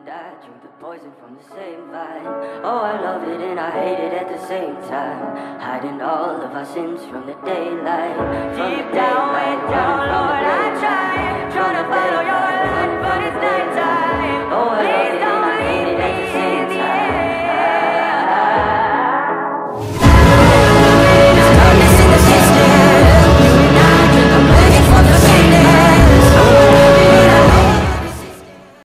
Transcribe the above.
I drink the poison from the same vine. Oh, I love it and I hate it at the same time. Hiding all of our sins from the daylight. Deep down, way down, Lord, I try.